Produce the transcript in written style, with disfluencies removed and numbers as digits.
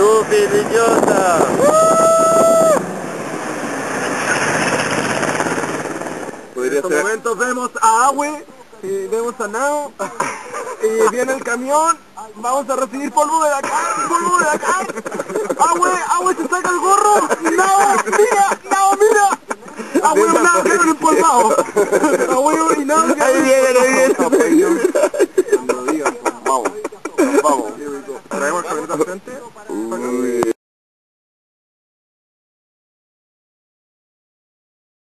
¡Estúpido, idiota! En estos momentos vemos a Awe y vemos a Nao y viene el camión. Vamos a recibir polvo de acá, polvo de acá. Awe se saca el gorro. Nao, mira. Awe un ángel empolvado. Awe y Nao. Ahí viene.